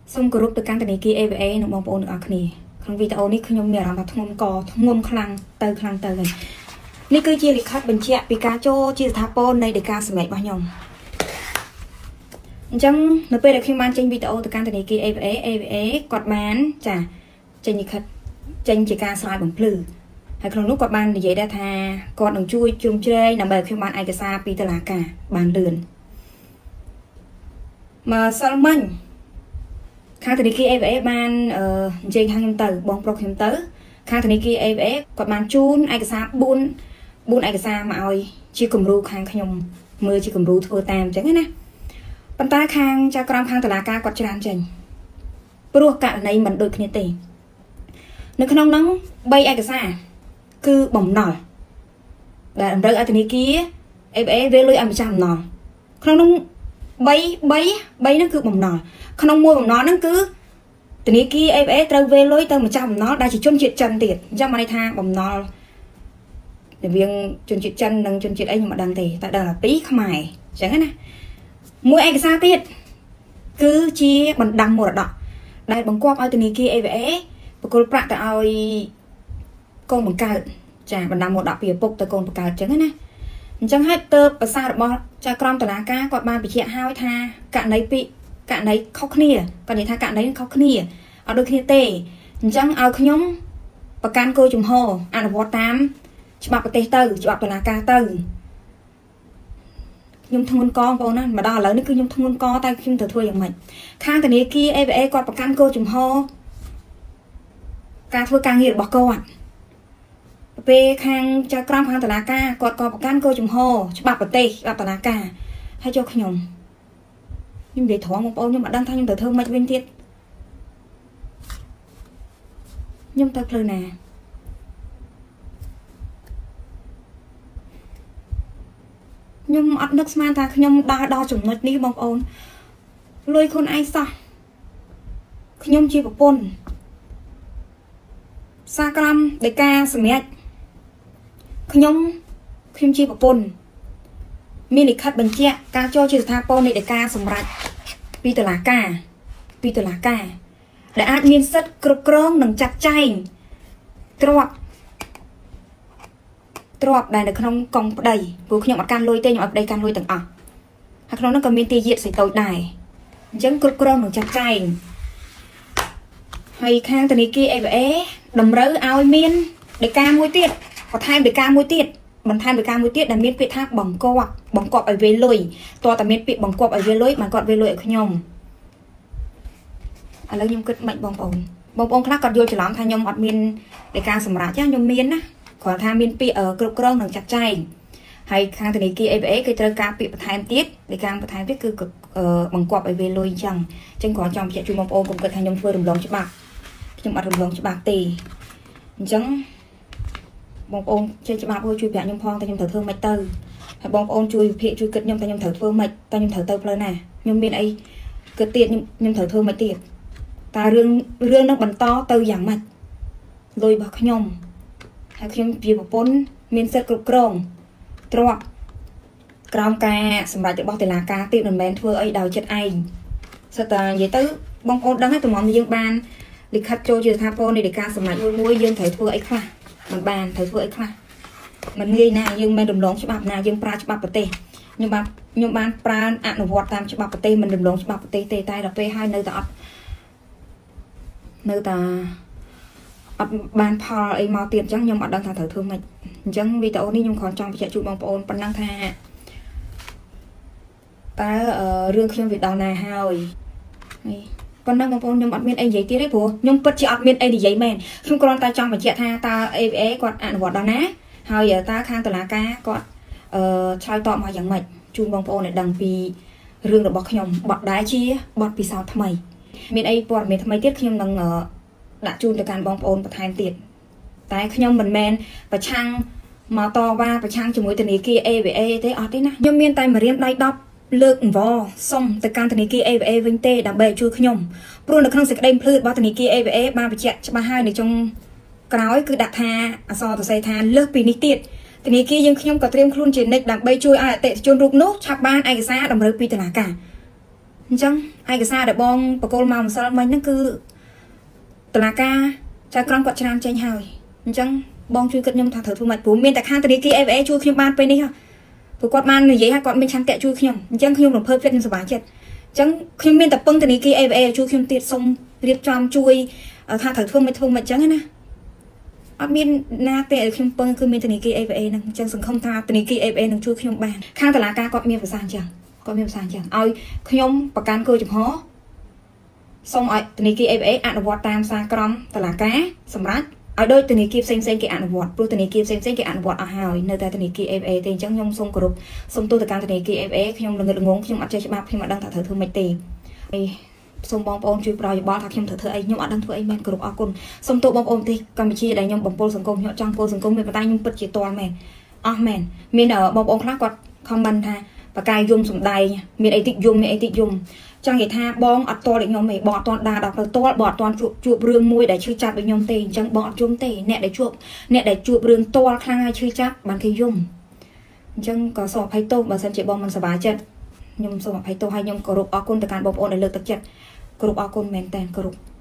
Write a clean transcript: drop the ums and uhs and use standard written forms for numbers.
សូមគោរពទៅកាន់ធនាគារ AVA និងបងប្អូនទាំងអស់គ្នាក្នុងវីដេអូនេះខ្ញុំមានអារម្មណ៍ថាធ្ងន់កធ្ងន់ខ្លាំងទៅហើយនេះគឺជាលិខិតបញ្ជាក់ពីការចូលជាស្ថាពរនៃដីកាសម្រេចរបស់ខ្ញុំអញ្ចឹងនៅពេលដែលខ្ញុំបានចេញវីដេអូទៅកាន់ធនាគារ AVA គាត់បានចាចេញលិខិតចេញជាការស្រាយបំភ្លឺហើយក្នុងនោះគាត់បាននិយាយដែរថាគាត់នឹងជួយជ្រោមជ្រែងដើម្បីខ្ញុំបានឯកសារពីតុលាការបានលឿនមកសិលមិញខាងធនាគារ AVA បានអញ្ជើញខាងខ្ញុំទៅបងប្រុសខ្ញុំទៅខាងធនាគារ AVA គាត់បានជូនឯកសារ4ឯកសារមកឲ្យជាគំរូខាងខ្ញុំមើលជាគំរូធ្វើតាមអញ្ចឹងណាប៉ុន្តែខាងចៅក្រមខាងតុលាការគាត់ច្រើនចេញព្រោះករណីមិនដូចគ្នាទេនៅក្នុងហ្នឹង3ឯកសារគឺបំណុលដែលតម្រូវឲ្យធនាគារ AVA វាលុយឲ្យម្ចាស់បំណុលក្នុងនោះ3ហ្នឹងគឺបំណុលក្នុងមួយបំណុលហ្នឹងគឺធនាគារ AVA ត្រូវវេលុយទៅម្ចាស់បំណុលដែលជាជនជាតិចិនទៀតអញ្ចឹងបានន័យថាបំណុលរវាងជនជាតិចិននិងជនជាតិអីខ្ញុំមិនដឹងទេតែដឹងថាពីខ្មែរអញ្ចឹងណាមួយឯកសារទៀតគឺជាបណ្ដាំមរតកដែលបង្គាប់ឲ្យធនាគារ AVA បកគលប្រាក់ទៅឲ្យកូនបង្កើតចាបណ្ដាំមរតកពីឪពុកទៅកូនបង្កើតអញ្ចឹងណាអញ្ចឹងហើយទៅប្រសាសន៍របស់ចៅក្រមតុលាការគាត់បានបញ្ជាក់ឲ្យថាករណីខុសគ្នាគាត់និយាយថាករណីខុសគ្នាអត់ដូចគ្នាទេអញ្ចឹងឲ្យខ្ញុំប្រកាន់គោលជំហរអនុវត្តតាមច្បាប់ប្រទេសទៅច្បាប់តុលាការទៅខ្ញុំធ្ងន់កបងប្អូនណាមកដល់ឥឡូវនេះគឺខ្ញុំធ្ងន់កតែខ្ញុំត្រូវធ្វើយ៉ាងម៉េចខាងធនាគារ AVA គាត់ប្រកាន់គោលជំហរការធ្វើការងាររបស់គាត់ពេលខាងចៅក្រមខាងតុលាការគាត់ក៏ប្រកាន់គោលជំហរច្បាប់ប្រទេសច្បាប់តុលាការហើយចុះខ្ញុំនិយាយត្រង់បងប្អូនខ្ញុំអត់ដឹងថាខ្ញុំត្រូវធ្វើម៉េចវិញទៀតខ្ញុំទៅផ្លូវណាខ្ញុំអត់នឹកស្មានថាខ្ញុំដើរដល់ចំណុចនេះបងប្អូនលុយខ្លួនឯងសោះខ្ញុំជាប្រពន្ធសាក្រមដីកាសម្រាប់ខ្ញុំជាប្រពន្ធមានលិខិតបញ្ជាក់ការចូលជាស្ថាពរនៃដីកាសម្រាប់ពីតុលាការដែលអាចមានសិទ្ធិគ្រប់គ្រងនិងចាត់ចែងទ្រព្យដែលនៅក្នុងកងប្តីព្រោះខ្ញុំអត់កាន់លុយទេខ្ញុំអត់ប្តីកាន់លុយទាំងអស់ហើយក្នុងនោះក៏មានទាយាទស្រីតូចដែរអញ្ចឹងគ្រប់គ្រងនិងចាត់ចែងហើយខាងធនាគារ AVA តម្រូវឲ្យមានដីកាមួយទៀតបន្ថែមដីកាមួយទៀតដែលមានពាក្យថាបង្គាប់ឲ្យវេលុយតើតែមានពាក្យបង្គាប់ឲ្យវេលុយបានគាត់វេលុយឲ្យខ្ញុំឥឡូវខ្ញុំគិតមិនបងប្អូនខ្លះគាត់យល់ច្រឡំថាខ្ញុំអត់មានដីកាសម្រាប់ខ្ញុំមានណាគាត់ថាមានពាក្យគ្រប់គ្រងនិងចាត់ចែងហើយខាងធនាគារ AVA គេត្រូវការពាក្យបន្ថែមទៀតដីកាបន្ថែមទៀតគឺបង្គាប់ឲ្យវេលុយអញ្ចឹងគាត់ចង់បញ្ជាក់ជូនបងប្អូនកុំគិតថាខ្ញុំធ្វើរំលងច្បាប់ខ្ញុំអត់រំលងច្បាប់ទេអញ្ចឹងបងប្អូនចេះច្បាប់ជួយប្រាប់ខ្ញុំផងតែខ្ញុំត្រូវធ្វើម៉េចទៅហើយបងប្អូនជួយវិភាគជួយគិតខ្ញុំតែខ្ញុំត្រូវធ្វើម៉េចតែខ្ញុំត្រូវទៅផ្លូវណាខ្ញុំមានអីគិតទៀតខ្ញុំត្រូវធ្វើម៉េចទៀតតើរឿងនឹងបន្តទៅយ៉ាងម៉េចលុយរបស់ខ្ញុំហើយខ្ញុំជាប្រពន្ធមានសិទ្ធិគ្រប់គ្រងទ្រព្យក្រោមការសម្រេចរបស់តុលាការទៀតមិនមែនធ្វើអីដោយចិត្តឯងសិតតែនិយាយទៅបងប្អូនដឹងហើយតម្រាំយើងបានលិខិតចូលជាស្ថាពរនៃដីកាសម្រេចមួយយើងត្រូវធ្វើអីខ្លះមិនបានត្រូវធ្វើអីខ្លះមិនងាយណាយើងមិនរំលងច្បាប់ណាយើងប្រើច្បាប់ប្រទេសខ្ញុំបានប្រើអនុវត្តតាមច្បាប់ប្រទេសមិនរំលងច្បាប់ប្រទេសទេតែដល់ពេលហើយនៅតែអត់បានផលអីមកទៀតអញ្ចឹងខ្ញុំអត់ដឹងថាត្រូវធ្វើម៉េចអញ្ចឹងវីដេអូនេះខ្ញុំគ្រាន់ចង់បញ្ជាក់ជូនបងប្អូនប៉ុណ្ណឹងថាតើរឿងខ្ញុំវាដល់ណាហើយប៉ុណ្ណឹងបងប្អូនខ្ញុំអត់មានអីនិយាយទៀតទេព្រោះខ្ញុំពិតជាអត់មានអីនិយាយមែនខ្ញុំគ្រាន់តែចង់បញ្ជាក់ថាតើ AVA គាត់អនុវត្តដល់ណាហើយតើខាងតុលាការគាត់ឆ្លើយតបមកយ៉ាងម៉េចជូនបងប្អូនឲ្យដឹងពីរឿងរបស់ខ្ញុំបទដែរជាបទពិសោធន៍ថ្មីមានអីព័ត៌មានថ្មីទៀតខ្ញុំនឹងដាក់ជូនទៅកាន់បងប្អូនបន្ថែមទៀតតែខ្ញុំមិនមែនប្រឆាំងមកតវ៉ាប្រឆាំងជាមួយធនាគារ AVA ទេអត់ទេណាខ្ញុំមានតែម្រាមដៃ10លើកអង្វរសុំទៅកាន់ធនាគារ AVA វិញទេដើម្បីជួយខ្ញុំព្រោះនៅក្នុងសេចក្តីភ្លឺរបស់ធនាគារ AVA បានបញ្ជាក់ច្បាស់ហើយនៅចុងក្រោយគឺដាក់ថាអក្សរសរសេរថាលើសពីនេះទៀតធនាគារយើងខ្ញុំក៏ត្រៀមខ្លួនជានិច្ចដើម្បីជួយឲ្យអតិថិជនរូបនោះឆាប់បានឯកសារតម្រូវពីតុលាការ chẳng ai cái xa để bong bà cô màu sao mình nó cứ tờ là ca cha con quạt tràn tranh hỏi chẳng bong chui cất nhom thằng thử thu mạch bố miền tại khang từ đi kia em chui khiêm ban bên đi ha tụi quạt man người giấy hai quạt bên chăn kẹ chui khiêm chẳng khiêm đồng phơi phết nhưng sờ bá chết chẳng khiêm miền tập bưng từ đi kia em chui khiêm tiệt xong liệt tram chui thằng thử thu mạch chẳngนะở miền na tệ khiêm bưng cứ miền từ đi kia em năng chẳng sừng không tha từ đi kia em năng chui khiêm ban khang tờ là ca quạt miền phải sang chẳng quạt miền sang chẳng ai khiêm bạc can cơ chụp hó xong rồi từ này kia em ăn vọt tam xa crom tờ là cá sầm rách ở đôi từ này kia xem cái ăn vọt rồi từ này kia xem cái ăn vọt ở hào nơi ta từ này kia em tiền chẳng nhung xong cột xong tôi từ can từ này kia em nhung là người ngốn nhung ăn chơi bạc khi mà đang thở thử mấy tiền xong bong ôm chui bò bò thằng nhung thở ấy nhung ăn đang thưa ấy men cột ở cồn xong tôi bong ôm thì Campuchia đây nhung bong pol sừng công nhọ trong pol sừng công mình tay nhung bật chỉ toàn mền miền ở bong ôm khác quạt không bần ha và cài dùng sủng đầy miền ấy tịnh dùng chẳng hệ tha bong ở to để nhóm mày bỏ toàn đà đọc là to bỏ toàn chuột rương môi để chưa chặt với nhóm tiền chẳng bỏ chung tề nè để chuột rương to khang ai chưa chắc bằng khi dùng chẳng có sọ hay tô và sân chị bong mình sẽ bá chân nhom sọ hay tô hay nhom cổ rục ở côn từ cán bong ôn để lực tập chặt cổ rục ở côn mền tèn cổ rục